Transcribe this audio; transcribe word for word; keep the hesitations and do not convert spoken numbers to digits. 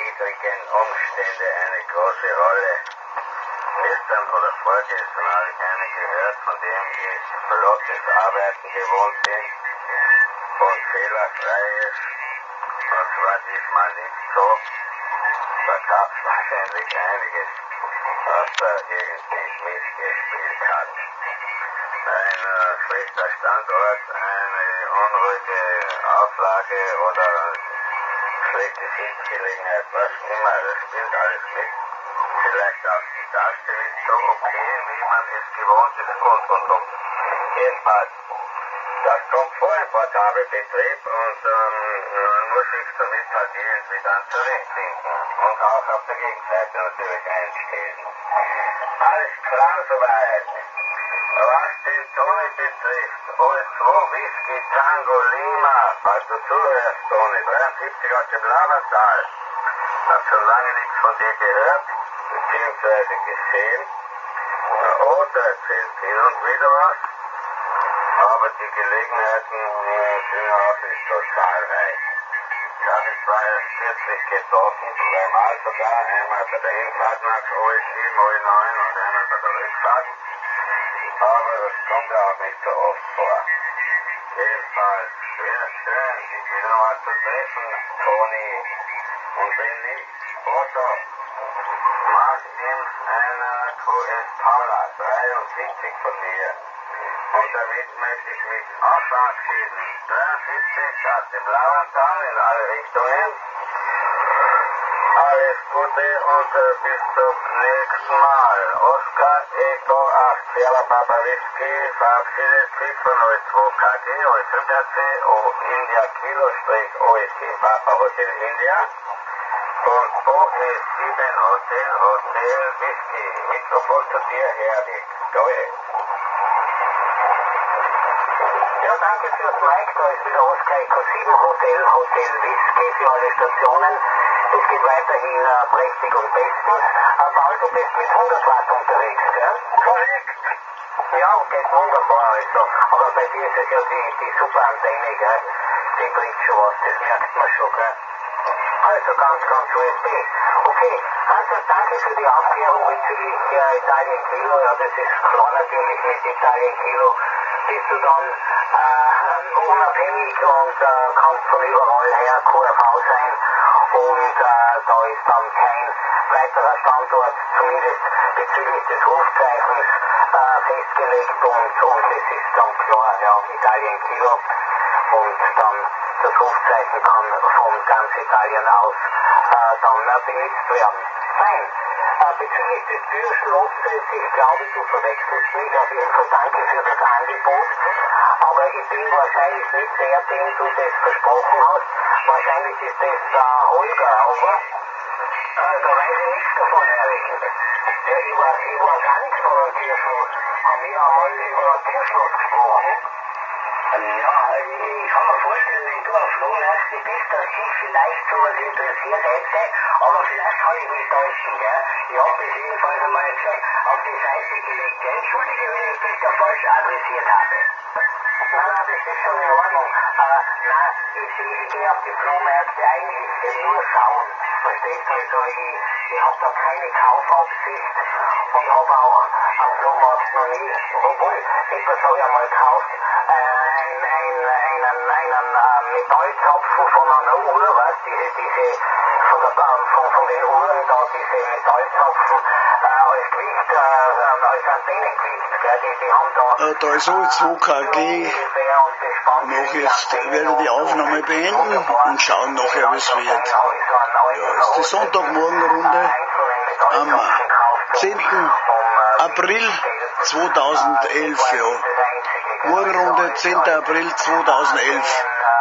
widrigen Umstände eine große Rolle. Gestern oder vorgestern habe ich einen gehört, von dem die flottes Arbeiten gewohnt sind und fehlerfrei ist. Das war diesmal nicht so. Da gab es wahrscheinlich einiges, was da irgendwie mitgespielt hat. Ein äh, schlechter Standort, eine unruhige Auflage oder schlechte Sitzgelegenheit, was immer, das spielt alles mit. Vielleicht auch die Taste nicht so okay, wie man es gewohnt ist und und und. Jedenfalls, das kommt vor im Portabelbetrieb und ähm, man muss sich damit halt irgendwie dann zurechtfinden und auch auf der Gegenseite natürlich einstehen. Alles klar soweit. Was den Toni betrifft, alles zwei Whisky Tango Lima, falls du zuhörst, Toni, dreiundsiebzig aus dem Labertal. Hab schon lange nichts von dir gehört, beziehungsweise gesehen. Oder erzählt hin und wieder was. Aber die Gelegenheiten sind auch nicht so zahlreich. Ich habe mich zwar erst kürzlich getroffen, zweimal sogar, einmal bei der Hinfahrt nach O S sieben, O S neun und einmal bei der Rückfahrt. Aber das kommt ja auch nicht so oft vor. Jedenfalls, wäre schön, dich wieder mal zu treffen, Toni. Und wenn nicht, Otto, Martin, einer Q S Paula, dreiundsiebzig von mir. Und damit möchte ich mich auch verabschieden. dreiundsiebzig aus dem Lauental in alle Richtungen. Alles Gute und äh, bis zum nächsten Mal. Oscar Echo acht Sierra Papa Whisky verabschiedet sich von O S zwei K G, O S fünf R C, O India Kilo Strich O S sieben Papa Hotel India und O S sieben Hotel Hotel Whisky. Mikrofon zu dir, Herrlich. Go ahead. Ja, danke fürs Mike, da ist wieder Oscar Echo sieben Hotel Hotel Whisky für alle Stationen. Es geht weiterhin äh, prächtig und bestens. Äh, Paul, du bist mit hundert Watt unterwegs, gell? Korrekt. Ja, geht wunderbar, also. Aber bei dir ist es ja die, die super Antenne, gell? Die bringt schon was, das merkt man schon, gell? Also ganz, ganz U S B. Okay, also danke für die Aufklärung bezüglich äh, Italien Kilo. Ja, das ist klar natürlich mit Italien Kilo. Bist du dann äh, unabhängig und äh, kannst von überall her Q R V sein. Und äh, da ist dann kein weiterer Standort, zumindest bezüglich des Rufzeichens, äh, festgelegt und, und es ist dann klar, ja, Italien Kilo und dann das Rufzeichen kann von ganz Italien aus äh, dann äh, benutzt werden. Fein. Äh, bezüglich des Türschlosses, ich glaube, du verwechselst mich, auf jeden Fall danke für das Angebot, aber ich bin wahrscheinlich nicht der, den du das versprochen hast. Wahrscheinlich ist das äh, Holger, oder? Äh, da weiß ich nichts davon, Erich. Ja, ich weiß, ich weiß auch nichts von einem Türschloss. Haben wir einmal über ein Türschloss gesprochen? Ja, ich kann mir vorstellen, wenn du auf Flohmärkten bist, dass dich vielleicht sowas interessiert hätte, aber vielleicht kann ich mich täuschen, gell? Ich habe das jedenfalls einmal jetzt auf die Seite gelegt, gell? Entschuldige, wenn ich dich da falsch adressiert habe. Nein, nein, das ist schon in Ordnung. Äh, nein, ich, ich gehe auf die Flohmärkte eigentlich nur schauen. Verstehst du? Also ich, ich habe da keine Kaufabsicht und habe auch am Flohmarkt noch nie, obwohl, etwas habe ich einmal gekauft, äh, ein, ein, einen, einen äh, Metallzapfen von einer Uhr, weißt du, diese, diese, von, der, von, von den Uhren da, diese Metallzapfen, äh, als Gewicht, äh, als Antennengewicht, gell, die, die haben da... Äh, da ist O zwei K G. Noch jetzt werde die Aufnahme beenden und schauen nachher, wie es wird. Ja, ist die Sonntagmorgenrunde am zehnten April zweitausendelf. Ja. Morgenrunde zehnten April zweitausendelf.